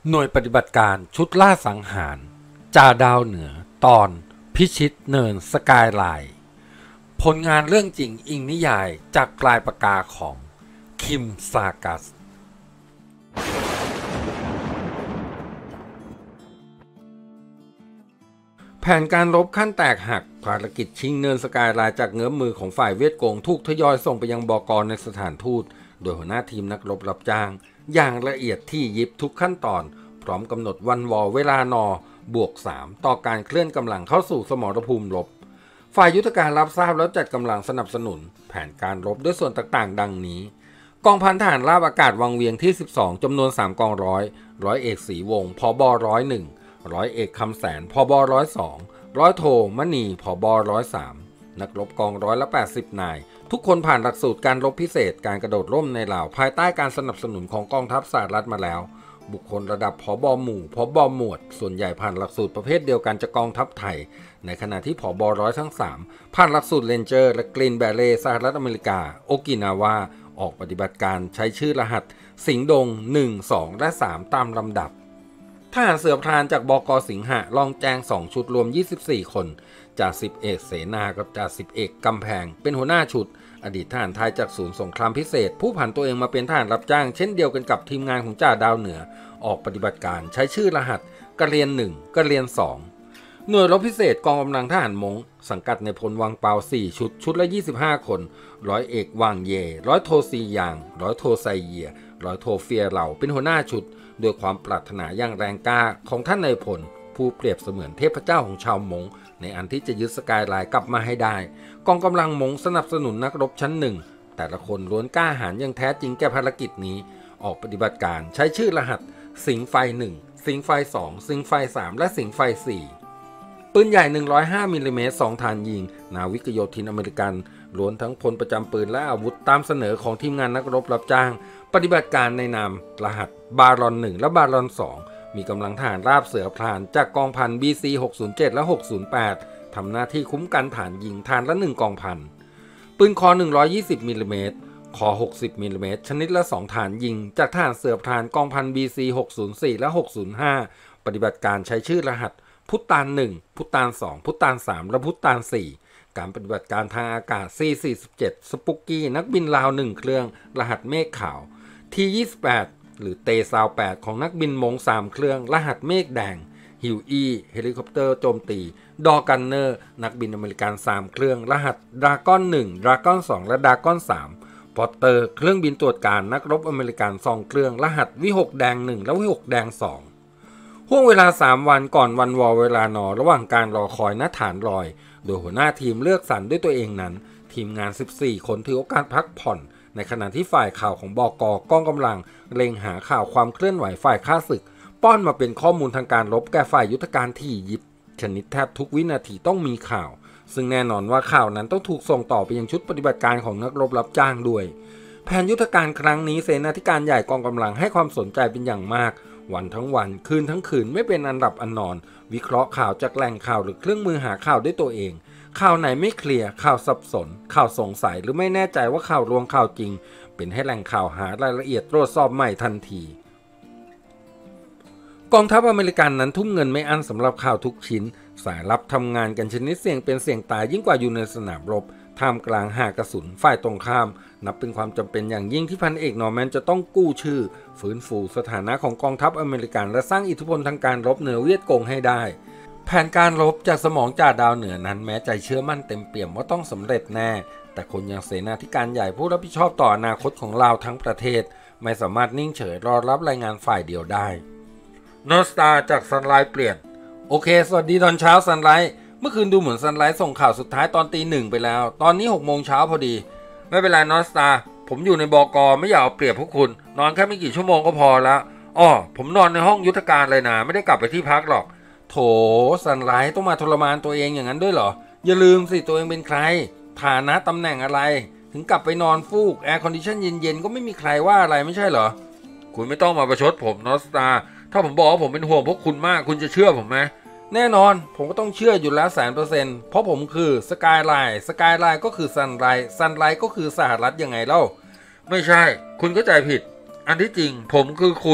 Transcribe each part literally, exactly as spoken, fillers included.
หน่วยปฏิบัติการชุดล่าสังหารจ่าดาวเหนือตอนพิชิตเนินสกายไลน์ผลงานเรื่องจริงอิงนิยายจากปลายปากกาของคิมซากัสแผนการรบขั้นแตกหักภารกิจชิงเนินสกายไลน์จากเงื้อมมือของฝ่ายเวียดกงถูกทยอยส่งไปยังบก.ในสถานทูตโดยหัวหน้าทีมนักรบรับจ้างอย่างละเอียดที่ยิบทุกขั้นตอนพร้อมกำหนดวันวอเวลานอบวกสามต่อการเคลื่อนกำลังเข้าสู่สมรภูมิรบฝ่ายยุทธการรับทราบแล้วจัดกำลังสนับสนุนแผนการรบด้วยส่วนต่างๆดังนี้กองพันทหารราบอากาศวังเวียงที่สิบสองจำนวนสามกองร้อยร้อยเอกศรีวงศ์ผบร้อยหนึ่งร้อยเอกคำแสนผบร้อยสองร้อยโทมณีผบร้อยสามนักรบกองร้อยละแปดสิบนายทุกคนผ่านหลักสูตรการรบพิเศษการกระโดดร่มในลาวภายใต้การสนับสนุนของกองทัพสหรัฐมาแล้วบุคคลระดับผบหมู่ผบหมวดส่วนใหญ่ผ่านหลักสูตรประเภทเดียวกันจากกองทัพไทยในขณะที่ผบร้อยทั้งสามผ่านหลักสูตรเรนเจอร์และกรีนแบเร่สหรัฐอเมริกาโอกินาวาออกปฏิบัติการใช้ชื่อรหัสสิงห์ดงหนึ่ง สองและสามตามลำดับทหารเสือพรานจากบก.สิงหะลองแจงสองชุดรวมยี่สิบสี่คนจ่าสิบเอกเสนากับจ่าสิบเอกกำแพงเป็นหัวหน้าชุดอดีตทหารไทยจากศูนย์สงครามพิเศษผู้ผันตัวเองมาเป็นทหารรับจ้างเช่นเดียวกันกับทีมงานของจ่าดาวเหนือออกปฏิบัติการใช้ชื่อรหัสกระเรียนหนึ่งกระเรียนสองหน่วยรบพิเศษกองกำลังทหารมงสังกัดในพลวังเปาสี่ชุดชุดละยี่สิบห้าคนร้อยเอกวางเย่ร้อยโทซียางร้อยโทไซเยียร้อยโทเฟียเหล่าเป็นหัวหน้าชุดด้วยความปรารถนาอย่างแรงกล้าของท่านนายพลผู้เปรียบเสมือนเทพเจ้าของชาวมงในอันที่จะยึดสกายไลน์กลับมาให้ได้กองกำลังมงสนับสนุนนักรบชั้นหนึ่งแต่ละคนล้วนกล้าหาญอย่างแท้จริงแก่ภารกิจนี้ออกปฏิบัติการใช้ชื่อรหัสสิงห์ไฟหนึ่งสิงห์ไฟสองสิงห์ไฟสามและสิงห์ไฟสี่ปืนใหญ่หนึ่งร้อยห้ามิลลิเมตรสองฐานยิงนาวิกโยธินอเมริกันล้วนทั้งพลประจำปืนและอาวุธตามเสนอของทีมงานนักรบรับจ้างปฏิบัติการในนามรหัสบารอนหนึ่งและบารอนสองมีกำลังทหารราบเสือพรานจากกองพัน บี ซี หกศูนย์เจ็ดและหกศูนย์แปดทำหน้าที่คุ้มกันฐานยิงฐานละหนึ่งกองพันปืนคอหนึ่งร้อยยี่สิบมิลลิเมตรคอหกสิบมิลลิเมตรชนิดละสองฐานยิงจากทหารเสือพรานกองพัน บี ซี หกศูนย์สี่และหกศูนย์ห้าปฏิบัติการใช้ชื่อรหัสพุตตานหนึ่งพุตตานสองพุตตานสามและพุตตานสี่การปฏิบัติการทางอากาศ ซี สี่สิบเจ็ด สปุกกี้นักบินลาวหนึ่งเครื่องรหัสเมฆขาว ที ยี่สิบแปด หรือเตซาวแปดของนักบินมงสามเครื่องรหัสเมฆแดงฮิวอีเฮลิคอปเตอร์โจมตีดอกันเนอร์นักบินอเมริกันสามเครื่องรหัสดราก้อนหนึ่งดราก้อนสองและดราก้อนสามพอตเตอร์เครื่องบินตรวจการนักรบอเมริกันสองเครื่องรหัสวิหกแดงหนึ่งและวิหกแดงสองห่วงเวลาสามวันก่อนวันวอเวลานอระหว่างการรอคอยณฐานลอยโดยหัวหน้าทีมเลือกสรรด้วยตัวเองนั้นทีมงานสิบสี่คนถือโอกาสพักผ่อนในขณะที่ฝ่ายข่าวของบก.กองกำลังเล็งหาข่าวความเคลื่อนไหวฝ่ายข้าศึกป้อนมาเป็นข้อมูลทางการรบแก่ฝ่ายยุทธการที่ยิบชนิดแทบทุกวินาทีต้องมีข่าวซึ่งแน่นอนว่าข่าวนั้นต้องถูกส่งต่อไปยังชุดปฏิบัติการของนักรบรับจ้างด้วยแผนยุทธการครั้งนี้เสนาธิการใหญ่กองกำลังให้ความสนใจเป็นอย่างมากวันทั้งวันคืนทั้งคืนไม่เป็นอันหลับอันนอนวิเคราะห์ข่าวจากแหล่งข่าวหรือเครื่องมือหาข่าวด้วยตัวเองข่าวไหนไม่เคลียร์ข่าวสับสนข่าวสงสัยหรือไม่แน่ใจว่าข่าวลวงข่าวจริงเป็นให้แหล่งข่าวหารายละเอียดตรวจสอบใหม่ทันทีกองทัพอเมริกันนั้นทุ่มเงินไม่อั้นสำหรับข่าวทุกชิ้นสายลับทำงานกันชนิดเสี่ยงเป็นเสี่ยงตายยิ่งกว่าอยู่ในสนามรบท่ามกลางหากระสุนฝ่ายตรงข้ามนับเป็นความจำเป็นอย่างยิ่งที่พันเอกนอร์แมนจะต้องกู้ชื่อฟื้นฟูสถานะของกองทัพอเมริกันและสร้างอิทธิพลทางการรบเหนือเวียดกงให้ได้แผนการรบจากสมองจ่าดาวเหนือนั้นแม้ใจเชื่อมั่นเต็มเปี่ยมว่าต้องสำเร็จแน่แต่คนอย่างเสนาธิการใหญ่ผู้รับผิดชอบต่ออนาคตของลาวทั้งประเทศไม่สามารถนิ่งเฉยรอรับรายงานฝ่ายเดียวได้นอร์สตาร์จากซันไลท์เปลี่ยนโอเคสวัสดีตอนเช้าซันไลท์เมื่อคืนดูเหมือนซันไลท์ส่งข่าวสุดท้ายตอนตีหนึ่งไปแล้วตอนนี้หกโมงเช้าพอดีไม่เป็นไรนอร์สตาร์ผมอยู่ในบก.ไม่อยากเอาเปรียบพวกคุณนอนแค่ไม่กี่ชั่วโมงก็พอแล้วอ้อผมนอนในห้องยุทธการเลยนะไม่ได้กลับไปที่พักหรอกโถซันไลท์ต้องมาทรมานตัวเองอย่างนั้นด้วยเหรออย่าลืมสิตัวเองเป็นใครฐานะตำแหน่งอะไรถึงกลับไปนอนฟูกแอร์คอนดิชั่นเย็นๆก็ไม่มีใครว่าอะไรไม่ใช่เหรอคุณไม่ต้องมาประชดผมนอร์สตาร์ถ้าผมบอกว่าผมเป็นห่วงพวกคุณมากคุณจะเชื่อผมไหมแน่นอนผมก็ต้องเชื่ออยู่แล้วแสนเปอร์เซ็นต์เพราะผมคือสกายไลน์สกายไลน์ก็คือซันไลท์ซันไลท์ก็คือสหรัฐยังไงเล่าไม่ใช่คุณเข้าใจผิดอันที่จริงผมคือคุณ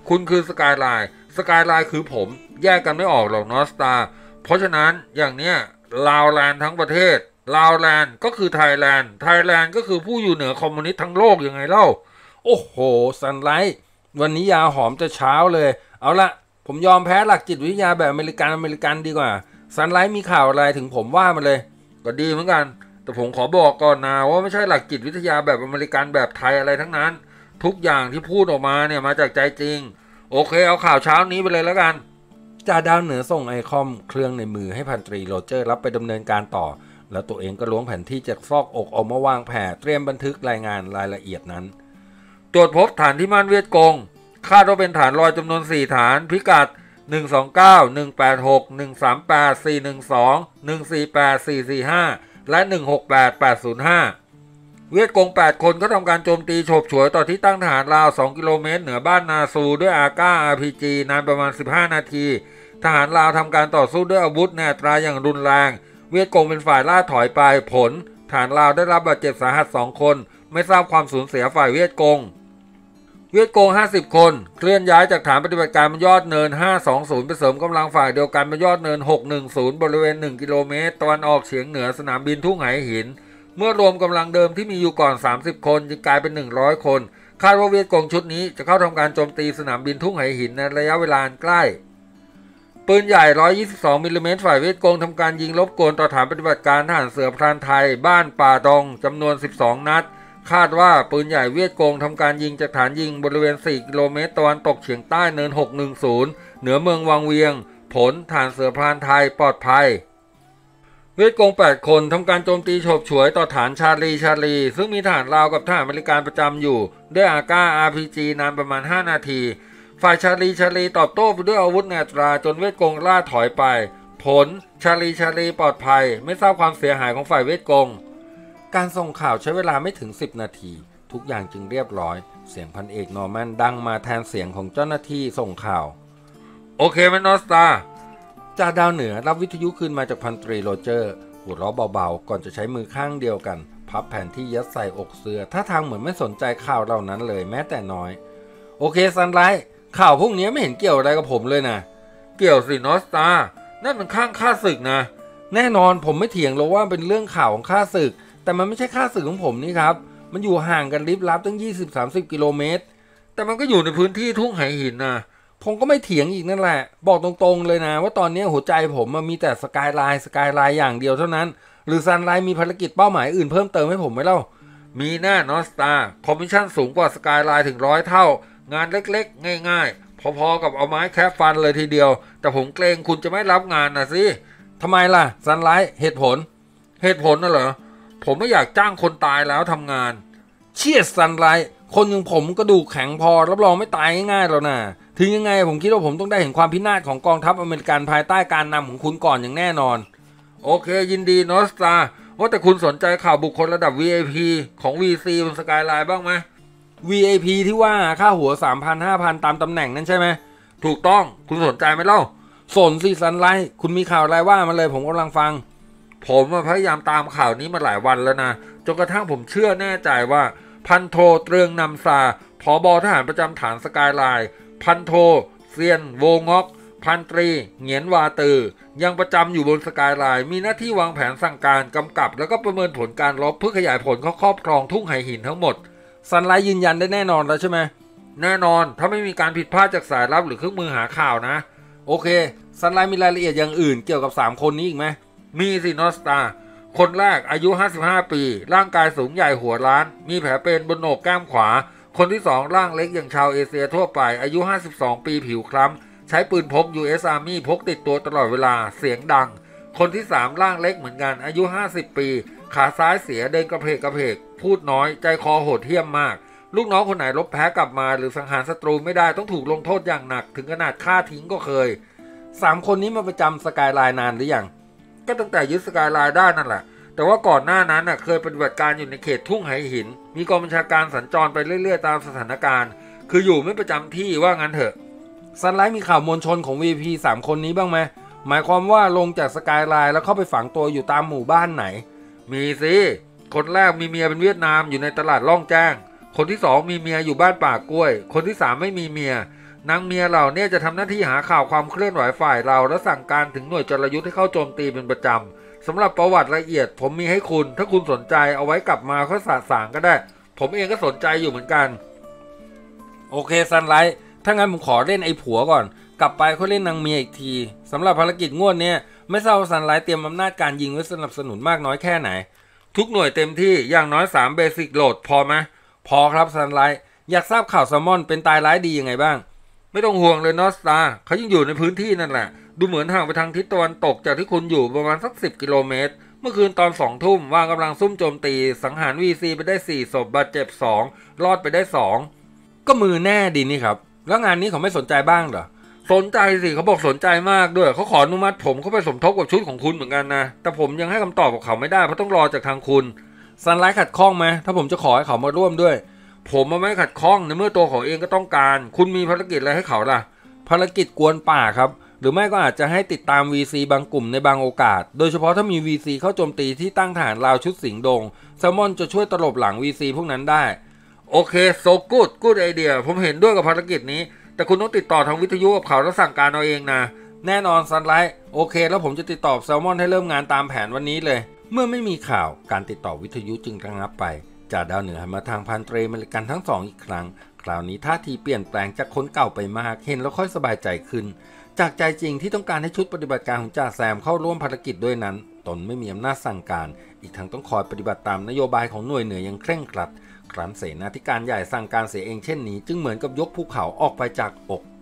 คุณคือสกายไลน์สกายไลน์คือผมแยกกันไม่ออกหรอกนอสตาเพราะฉะนั้นอย่างเนี้ยลาวแลนด์ทั้งประเทศลาวแลนด์ก็คือไทยแลนด์ไทยแลนด์ก็คือผู้อยู่เหนือคอมมิวนิสต์ทั้งโลกยังไงเล่าโอ้โหซันไลท์วันนี้ยาหอมจะเช้าเลยเอาละผมยอมแพ้หลักจิตวิทยาแบบอเมริกันอเมริกันดีกว่าซันไลท์มีข่าวอะไรถึงผมว่ามาเลยก็ดีเหมือนกันแต่ผมขอบอกก่อนนะว่าไม่ใช่หลักจิตวิทยาแบบอเมริกันแบบไทยอะไรทั้งนั้นทุกอย่างที่พูดออกมาเนี่ยมาจากใจจริงโอเคเอาข่าวเช้านี้ไปเลยแล้วกันจ่าดาวเหนือส่งไอคอมเครื่องในมือให้พันตรีโรเจอร์รับไปดำเนินการต่อแล้วตัวเองก็ล้วงแผนที่จากซอกอกออกมาวางแผนเตรียมบันทึกรายงานรายละเอียดนั้นตรวจพบฐานที่มั่นเวียดกงคาดว่าเป็นฐานลอยจำนวนสี่ฐานพิกัดหนึ่งสองเก้า หนึ่งแปดหก หนึ่งสามแปด สี่หนึ่งสอง หนึ่งสี่แปด สี่สี่ห้าและหนึ่งหกแปด แปดศูนย์ห้าเวียดกงแปดคนก็ทำการโจมตีโฉบฉวยต่อที่ตั้งทหารลาวสองกิโลเมตรเหนือบ้านนาซูด้วยอาก้า อาร์ พี จี นานประมาณสิบห้านาทีทหารลาวทำการต่อสู้ด้วยอาวุธในอัตราอย่างรุนแรงเวียดกงเป็นฝ่ายล่าถอยไปผลทหารลาวได้รับบาดเจ็บสาหัสสองคนไม่ทราบความสูญเสียฝ่ายเวียดกงเวียดกงห้าสิบคนเคลื่อนย้ายจากฐานปฏิบัติการบนยอดเนินห้าสองศูนย์ไปเสริมกำลังฝ่ายเดียวกันบนยอดเนินหกหนึ่งศูนย์บริเวณหนึ่งกิโลเมตรตะวันออกเฉียงเหนือสนามบินทุ่งไหหินเมื่อรวมกำลังเดิมที่มีอยู่ก่อนสามสิบคนจึงกลายเป็นหนึ่งร้อยคนคาดว่าเวียดกงชุดนี้จะเข้าทำการโจมตีสนามบินทุ่งไหหินในระยะเวลาใกล้ปืนใหญ่หนึ่งร้อยยี่สิบสองมิลลิเมตรฝ่ายเวียดกงทำการยิงรบกวนต่อฐานปฏิบัติการทหารเสือพรานไทยบ้านป่าดงจำนวนสิบสองนัดคาดว่าปืนใหญ่เวียดกงทำการยิงจากฐานยิงบริเวณสี่กิโลเมตรตะวันตกเฉียงใต้เนินหกหนึ่งศูนย์เหนือเมืองวังเวียงผลฐานเสือพรานไทยปลอดภัยเวียดกงแปดคนทำการโจมตีโฉบฉวยต่อฐานชาลีชาลีซึ่งมีทหารลาวกับทหารอเมริกันประจำอยู่ด้วยอาก้า อาร์ พี จี นานประมาณห้านาทีฝ่ายชาลีชาลีตอบโต้ไปด้วยอาวุธในอัตราจนเวียดกงล่าถอยไปผลชาลีชาลีปลอดภัยไม่ทราบความเสียหายของฝ่ายเวียดกงการส่งข่าวใช้เวลาไม่ถึงสิบนาทีทุกอย่างจึงเรียบร้อยเสียงพันเอกนอร์แมนดังมาแทนเสียงของเจ้าหน้าที่ส่งข่าวโอเคไหมนอสตาจ่าดาวเหนือรับวิทยุคืนมาจากพันตรีโรเจอร์หัวเราะเบาๆก่อนจะใช้มือข้างเดียวกันพับแผ่นที่ยัดใส่อกเสื้อท่าทางเหมือนไม่สนใจข่าวเหล่านั้นเลยแม้แต่น้อยโอเคซันไลท์ข่าวพวกนี้ไม่เห็นเกี่ยวอะไรกับผมเลยนะเกี่ยวสินอสตานั่นมันข้างข้าศึกนะแน่นอนผมไม่เถียงหรอกว่าเป็นเรื่องข่าวของข้าศึกแต่มันไม่ใช่ข้าศึกของผมนี่ครับมันอยู่ห่างกันลิบลับตั้ง ยี่สิบถึงสามสิบ กิโลเมตรแต่มันก็อยู่ในพื้นที่ทุ่งไหหินนะผมก็ไม่เถียงอีกนั่นแหละบอกตรงๆเลยนะว่าตอนนี้หัวใจผมมันมีแต่สกายไลน์สกายไลน์อย่างเดียวเท่านั้นหรือซันไลน์มีภารกิจเป้าหมายอื่นเพิ่มเติมให้ผมไหมเล่ามีแน่นอสตาคอมมิชชั่นสูงกว่าสกายไลน์ถึงร้อยเท่างานเล็กๆง่ายๆพอๆกับเอาไม้แคะฟันเลยทีเดียวแต่ผมเกรงคุณจะไม่รับงานนะสิทำไมล่ะซันไลท์เหตุผลเหตุผลน่ะเหรอผมไม่อยากจ้างคนตายแล้วทำงานเชี่ยซันไลท์คนอย่างผมกระดูกแข็งพอรับรองไม่ตายง่ายๆหรอกนะถึงยังไงผมคิดว่าผมต้องได้เห็นความพินาศของกองทัพอเมริกันภายใต้การนำของคุณก่อนอย่างแน่นอนโอเคยินดีนอสตาว่าแต่คุณสนใจข่าวบุคคลระดับ วี ไอ พี ของ วี ซี บนสกายไลน์บ้างไหม วี ไอ พี ที่ว่าค่าหัว สามพัน ห้าพัน ตามตำแหน่งนั้นใช่ไหมถูกต้องคุณสนใจไหมเล่าสนสิซันไลท์คุณมีข่าวอะไรว่ามาเลยผมกำลังฟังผมพยายามตามข่าวนี้มาหลายวันแล้วนะจนกระทั่งผมเชื่อแน่ใจว่าพันโทเตรืองนำซาผบ.ทหารประจำฐานสกายไลน์พันโทเซียนโวงอกพันตรีเหงียนวาตือยังประจำอยู่บนสกายไลน์มีหน้าที่วางแผนสั่งการกำกับแล้วก็ประเมินผลการรบเพื่อขยายผลเข้าครอบครองทุ่งไหหินทั้งหมดซันไลท์ยืนยันได้แน่นอนแล้วใช่ไหมแน่นอนถ้าไม่มีการผิดพลาดจากสายลับหรือเครื่องมือหาข่าวนะโอเคซันไลท์มีรายละเอียดอย่างอื่นเกี่ยวกับสามคนนี้อีกไหมมีสินอสตาคนแรกอายุห้าสิบห้าปีร่างกายสูงใหญ่หัวล้านมีแผลเป็นบนโหนกแก้มขวาคนที่สองร่างเล็กอย่างชาวเอเชียทั่วไปอายุห้าสิบสองปีผิวคล้ำใช้ปืนพก ยู เอส Army พกติดตัวตลอดเวลาเสียงดังคนที่สามร่างเล็กเหมือนกันอายุห้าสิบปีขาซ้ายเสียเดินกระเพกกระเพกพูดน้อยใจคอโหดเหี้ยมมากลูกน้องคนไหนลบแพ้กลับมาหรือสังหารศัตรูไม่ได้ต้องถูกลงโทษอย่างหนักถึงขนาดฆ่าทิ้งก็เคยสามคนนี้มาประจำสกายไลน์นานหรือยังก็ตั้งแต่ยึดสกายไลน์ได้นั่นแหละแต่ว่าก่อนหน้านั้นน่ะเคยปฏิบัติการอยู่ในเขตทุ่งไหหินมีกองบัญชาการสัญจรไปเรื่อยๆตามสถานการณ์คืออยู่ไม่ประจำที่ว่างั้นเถอะซันไลท์มีข่าวมวลชนของ วี พี สามคนนี้บ้างไหมหมายความว่าลงจากสกายไลน์แล้วเข้าไปฝังตัวอยู่ตามหมู่บ้านไหนมีสิคนแรกมีเมียเป็นเวียดนามอยู่ในตลาดล่องแจ้งคนที่สองมีเมียอยู่บ้านป่ากล้วยคนที่สามไม่มีเมียนางเมียเหล่านี้จะทำหน้าที่หาข่าวความเคลื่อนไหวฝ่ายเราและสั่งการถึงหน่วยจรยุทธ์ให้เข้าโจมตีเป็นประจำสำหรับประวัติละเอียดผมมีให้คุณถ้าคุณสนใจเอาไว้กลับมาค่อยสะสางก็ได้ผมเองก็สนใจอยู่เหมือนกันโอเคซันไลท์ถ้างั้นผมขอเล่นไอ้ผัวก่อนกลับไปค่อยเล่นนางเมียอีกทีสำหรับภารกิจงวดนี้ไม่ทราบว่าซันไลท์เตรียมอำนาจการยิงไว้สนับสนุนมากน้อยแค่ไหนทุกหน่วยเต็มที่อย่างน้อยสามเบสิกโหลดพอไหมพอครับซันไลท์อยากทราบข่าวแซลมอนเป็นตายร้ายดียังไงบ้างไม่ต้องห่วงเลยนอสตาเขายังอยู่ในพื้นที่นั่นแหละดูเหมือนห่างไปทางทิศตะวันตกจากที่คุณอยู่ประมาณสักสิบกิโลเมตรเมื่อคืนตอนสองทุ่มวางกำลังซุ่มโจมตีสังหาร วี ซี ไปได้สี่ศพบาดเจ็บสองรอดไปได้สองก็มือแน่ดีนี่ครับแล้วงานนี้เขาไม่สนใจบ้างเหรอสนใจสิเขาบอกสนใจมากด้วยเขาขออนุมัติผมเข้าไปสมทบกับชุดของคุณเหมือนกันนะแต่ผมยังให้คำตอบกับเขาไม่ได้เพราะต้องรอจากทางคุณซันไลท์ขัดข้องไหมถ้าผมจะขอให้เขามาร่วมด้วยผมไม่ขัดข้องในเมื่อตัวเขาเองก็ต้องการคุณมีภารกิจอะไรให้เขาล่ะภารกิจกวนป่าครับหรือไม่ก็อาจจะให้ติดตาม วี ซี บางกลุ่มในบางโอกาสโดยเฉพาะถ้ามี วี ซี เข้าโจมตีที่ตั้งฐานราวชุดสิงดงแซลมอนจะช่วยตลบหลัง วี ซี พวกนั้นได้โอเคโซกูดกูดไอเดียผมเห็นด้วยกับภารกิจนี้แต่คุณต้องติดต่อทางวิทยุกับเขาแล้วสั่งการเอาเองนะแน่นอนซันไลท์โอเคแล้วผมจะติดต่อแซลมอนให้เริ่มงานตามแผนวันนี้เลยเมื่อไม่มีข่าวการติดต่อวิทยุจึงระงับไปจากดาวเหนือหันมาทางพันเตรอเมริกันทั้งสองอีกครั้งคราวนี้ท่าทีเปลี่ยนแปลงจากคนเก่าไปมากเห็นแล้วค่อยสบายใจขึ้นจากใจจริงที่ต้องการให้ชุดปฏิบัติการของจ่าแซมเข้าร่วมภารกิจด้วยนั้นตนไม่มีอำนาจสั่งการอีกทั้งต้องคอยปฏิบัติตามนโยบายของหน่วยเหนืออย่างเคร่งครัดครั้นเสนาธิการใหญ่สั่งการเสียเองเช่นนี้จึงเหมือนกับยกภูเขาออกไปจากอก